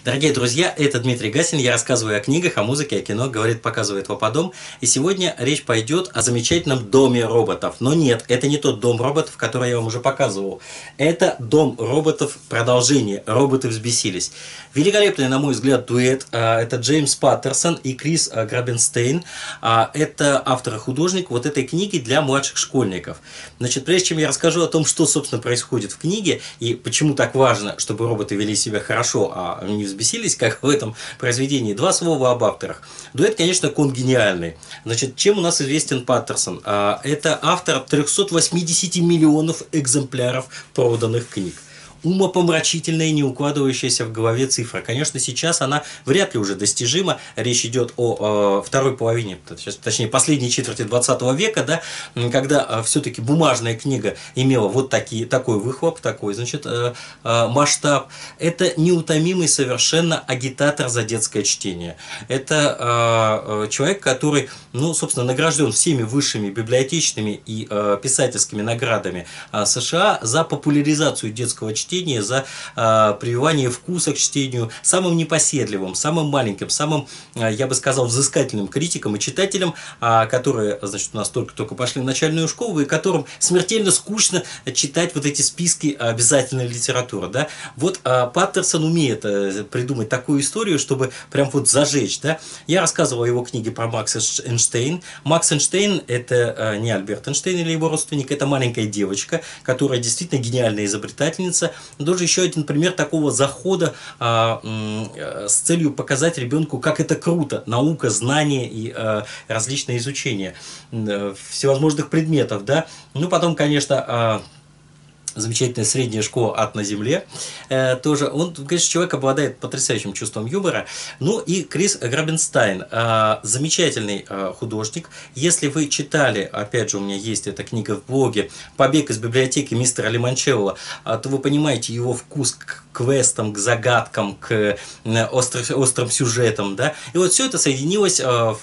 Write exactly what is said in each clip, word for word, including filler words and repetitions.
Дорогие друзья, это Дмитрий Гасин, я рассказываю о книгах, о музыке, о кино, говорит, показывает Ваподом. И сегодня речь пойдет о замечательном доме роботов. Но нет, это не тот дом роботов, который я вам уже показывал. Это дом роботов продолжение. Роботы взбесились. Великолепный, на мой взгляд, дуэт. Это Джеймс Паттерсон и Крис Грабенстейн. Это автор и художник вот этой книги для младших школьников. Значит, прежде чем я расскажу о том, что, собственно, происходит в книге и почему так важно, чтобы роботы вели себя хорошо, а не взбесились, как в этом произведении. Два слова об авторах. Дуэт, конечно, конгениальный. Значит, чем у нас известен Паттерсон? Это автор трёхсот восьмидесяти миллионов экземпляров проданных книг. Умопомрачительная, не укладывающаяся в голове цифра. Конечно, сейчас она вряд ли уже достижима. Речь идет о, о второй половине, точнее, последней четверти двадцатого века, да, когда все-таки бумажная книга имела вот такие, такой выхлоп, такой, значит, э, э, масштаб. Это неутомимый совершенно агитатор за детское чтение. Это э, человек, который, ну, собственно, награжден всеми высшими библиотечными и э, писательскими наградами э, США за популяризацию детского чтения, за э, прививание вкуса к чтению, самым непоседливым, самым маленьким, самым, э, я бы сказал, взыскательным критикам и читателям, э, которые, значит, у нас только-только пошли в начальную школу, и которым смертельно скучно читать вот эти списки обязательной литературы. Да? Вот э, Паттерсон умеет э, придумать такую историю, чтобы прям вот зажечь. Да? Я рассказывал о его книге про Макса Эйнштейн. Макс Эйнштейн – это э, не Альберт Эйнштейн или его родственник, это маленькая девочка, которая действительно гениальная изобретательница. Тоже еще один пример такого захода а, с целью показать ребенку, как это круто. Наука, знания и а, различные изучения а, всевозможных предметов. Да? Ну, потом, конечно... А, замечательная средняя школа «Ад на земле». Э, тоже он, конечно, человек обладает потрясающим чувством юмора. Ну и Крис Грабенстейн, э, замечательный э, художник. Если вы читали, опять же, у меня есть эта книга в блоге «Побег из библиотеки мистера Лимончелло», э, то вы понимаете его вкус к квестам, к загадкам, к э, острым, острым сюжетам. Да? И вот все это соединилось э, в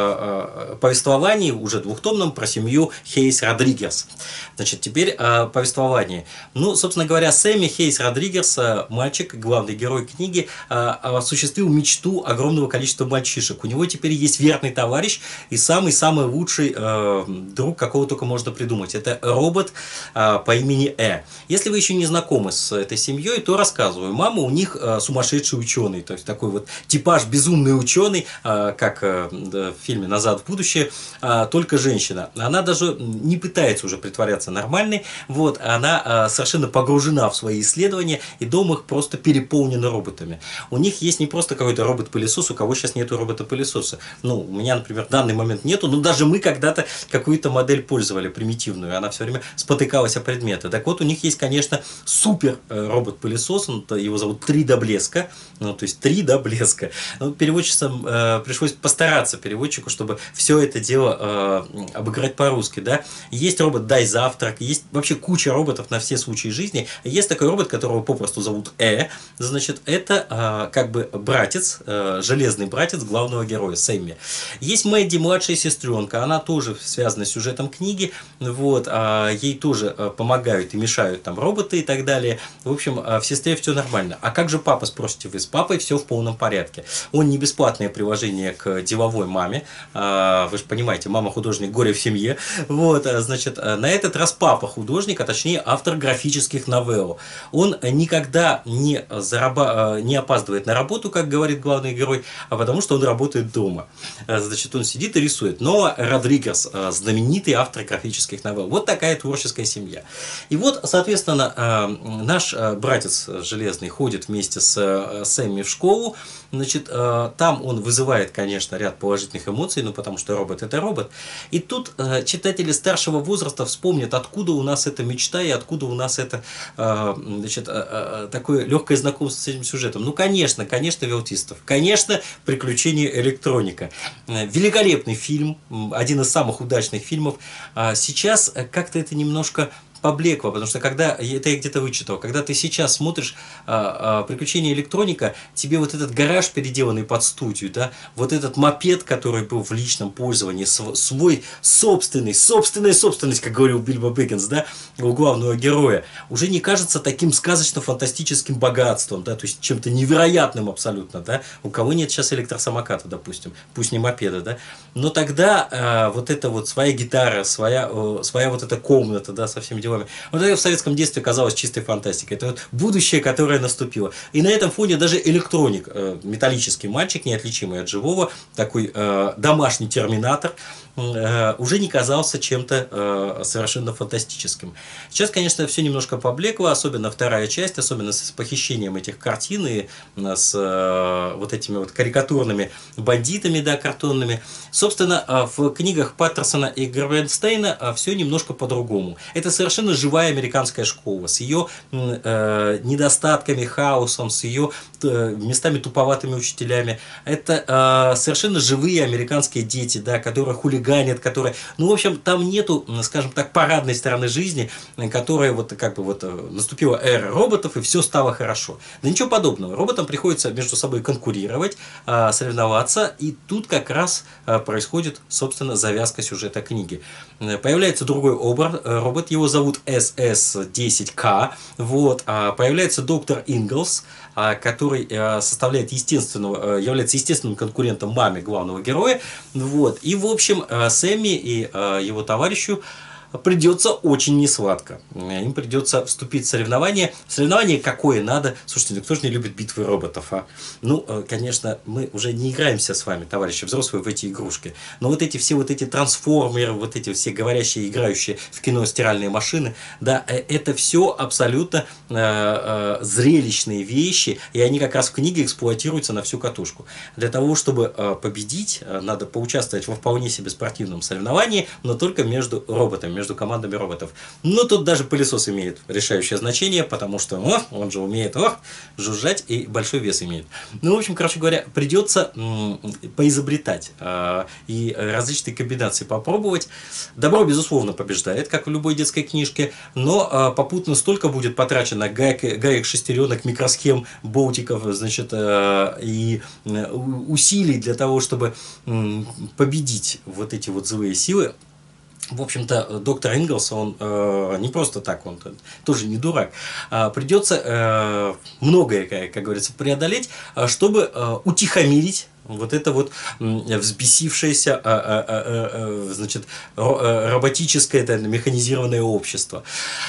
э, повествовании, уже двухтомном, про семью Хейс Родригес. Значит, теперь э, повествование. Ну, собственно говоря, Сэмми Хейс Родригес, мальчик, главный герой книги, осуществил мечту огромного количества мальчишек. У него теперь есть верный товарищ и самый-самый лучший э, друг, какого только можно придумать. Это робот э, по имени Э. Если вы еще не знакомы с этой семьей, то рассказываю. Мама у них э, сумасшедший ученый, то есть такой вот типаж безумный ученый, э, как э, в фильме «Назад в будущее», э, только женщина. Она даже не пытается уже притворяться нормальной, вот, она совершенно погружена в свои исследования, и дом их просто переполнен роботами. У них есть не просто какой-то робот-пылесос, у кого сейчас нету робота-пылесоса. Ну, у меня, например, в данный момент нету, но даже мы когда-то какую-то модель пользовали, примитивную, она все время спотыкалась о предметы. Так вот, у них есть, конечно, супер робот-пылесос, его зовут три до блеска, ну, то есть три до блеска. Ну, переводчикам э, пришлось постараться, переводчику, чтобы все это дело э, обыграть по-русски, да. Есть робот «Дай завтрак», есть вообще куча роботов на все случаи жизни. Есть такой робот, которого попросту зовут Э. Значит, это а, как бы братец, а, железный братец главного героя, Сэмми. Есть Мэдди, младшая сестренка. Она тоже связана с сюжетом книги. Вот, а, ей тоже а, помогают и мешают там роботы и так далее. В общем, а, в сестре все нормально. А как же папа, спросите вы? С папой все в полном порядке. Он не бесплатное приложение к деловой маме. А, вы же понимаете, мама художник, горе в семье. Вот, а, значит, а, на этот раз папа художник, а точнее автор графических новелл. Он никогда не, зараба... не опаздывает на работу, как говорит главный герой, а потому что он работает дома. Значит, он сидит и рисует. Но Родригес, знаменитый автор графических новелл. Вот такая творческая семья. И вот, соответственно, наш братец железный ходит вместе с Сэмми в школу. Значит, там он вызывает, конечно, ряд положительных эмоций, ну, потому что робот – это робот. И тут читатели старшего возраста вспомнят, откуда у нас эта мечта и откуда у нас это, значит, такое легкое знакомство с этим сюжетом. Ну, конечно, конечно, Вилтистов. Конечно, «Приключения электроника». Великолепный фильм, один из самых удачных фильмов. Сейчас как-то это немножко поблекла, потому что когда, это я где-то вычитал, когда ты сейчас смотришь а, а, «Приключения электроника», тебе вот этот гараж, переделанный под студию, да, вот этот мопед, который был в личном пользовании, свой собственный, собственная собственность, как говорил Бильбо Бэггинс, да, у главного героя, уже не кажется таким сказочно-фантастическим богатством, да, то есть чем-то невероятным абсолютно, да, у кого нет сейчас электросамоката, допустим, пусть не мопеда, да, но тогда э, вот эта вот своя гитара, своя, э, своя вот эта комната, да, со всеми делами, вот это в советском детстве казалось чистой фантастикой, это вот будущее, которое наступило, и на этом фоне даже электроник, э, металлический мальчик, неотличимый от живого, такой э, домашний терминатор, э, уже не казался чем-то э, совершенно фантастическим. Сейчас, конечно, все немножко поблекло, особенно вторая часть, особенно с похищением этих картин и с э, вот этими вот карикатурными бандитами, да, картонными. Собственно, в книгах Паттерсона и Гребенстейна все немножко по-другому. Это совершенно живая американская школа с ее э, недостатками, хаосом, с ее э, местами туповатыми учителями. Это э, совершенно живые американские дети, да, которые хулиганят, которые... Ну, в общем, там нету, скажем так, парадной стороны жизни, которая вот как бы вот наступила эра роботов, и все стало хорошо. Да ничего подобного. Роботам приходится между собой конкурировать, э, соревноваться, и тут как раз э, происходит, собственно, завязка сюжета книги. Появляется другой образ, робот, его зовут эс эс десять ка, вот, появляется доктор Инглс, который составляет естественного, является естественным конкурентом маме главного героя, вот, и, в общем, Сэмми и его товарищу придется очень несладко. Им придется вступить в соревнование. Соревнование какое надо? Слушайте, ну кто же не любит битвы роботов, а? Ну, конечно, мы уже не играемся с вами, товарищи взрослые, в эти игрушки. Но вот эти все вот эти трансформеры, вот эти все говорящие, играющие в кино стиральные машины, да, это все абсолютно э, э, зрелищные вещи, и они как раз в книге эксплуатируются на всю катушку. Для того, чтобы э, победить, надо поучаствовать во вполне себе спортивном соревновании, но только между роботами, между командами роботов. Но тут даже пылесос имеет решающее значение, потому что о, он же умеет о, жужжать и большой вес имеет. Ну, в общем, короче говоря, придется м, поизобретать э, и различные комбинации попробовать. Добро, безусловно, побеждает, как в любой детской книжке, но э, попутно столько будет потрачено гаек, гаек, шестеренок, микросхем, болтиков, значит, э, и э, усилий для того, чтобы э, победить вот эти вот злые силы. В общем-то, доктор Инглс, он э, не просто так, он тоже не дурак. А придется э, многое, как, как говорится, преодолеть, чтобы э, утихомирить вот это вот взбесившееся, а, а, а, а, значит, роботическое, это механизированное общество.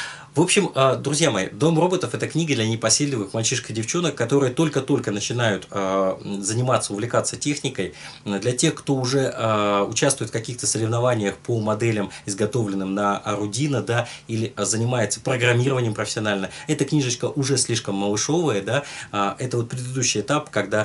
В общем, друзья мои, «Дом роботов» — это книга для непоседливых мальчишек и девчонок, которые только-только начинают заниматься, увлекаться техникой. Для тех, кто уже участвует в каких-то соревнованиях по моделям, изготовленным на Arduino, да, или занимается программированием профессионально, эта книжечка уже слишком малышовая, да. Это вот предыдущий этап, когда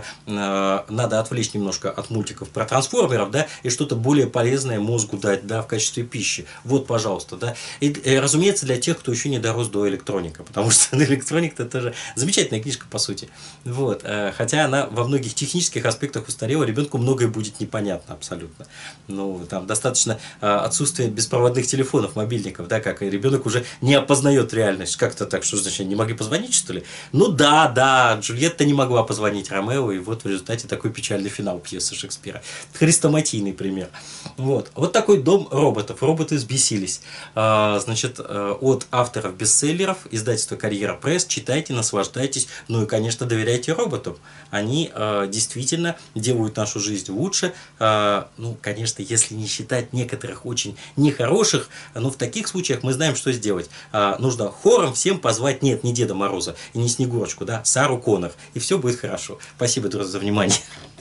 надо отвлечь немножко от мультиков про трансформеров, да, и что-то более полезное мозгу дать, да, в качестве пищи. Вот, пожалуйста, да. И, разумеется, для тех, кто еще не дорос до электроника, потому что электроник это тоже замечательная книжка, по сути. Вот. Хотя она во многих технических аспектах устарела, ребенку многое будет непонятно абсолютно. Ну, там достаточно отсутствия беспроводных телефонов, мобильников, да, как и ребенок уже не опознает реальность. Как-то так, что значит, не могли позвонить, что ли? Ну да, да, Джульетта не могла позвонить Ромео, и вот в результате такой печальный финал пьесы Шекспира. Хрестоматийный пример. Вот. Вот такой «Дом роботов». Роботы взбесились. Значит, от авторов бестселлеров, издательство «Карьера Пресс». Читайте, наслаждайтесь, ну и, конечно, доверяйте роботам. Они э, действительно делают нашу жизнь лучше. Э, ну, конечно, если не считать некоторых очень нехороших, но в таких случаях мы знаем, что сделать. Э, нужно хором всем позвать, нет, не Деда Мороза и не Снегурочку, да, Сару Коннор, и все будет хорошо. Спасибо, друзья, за внимание.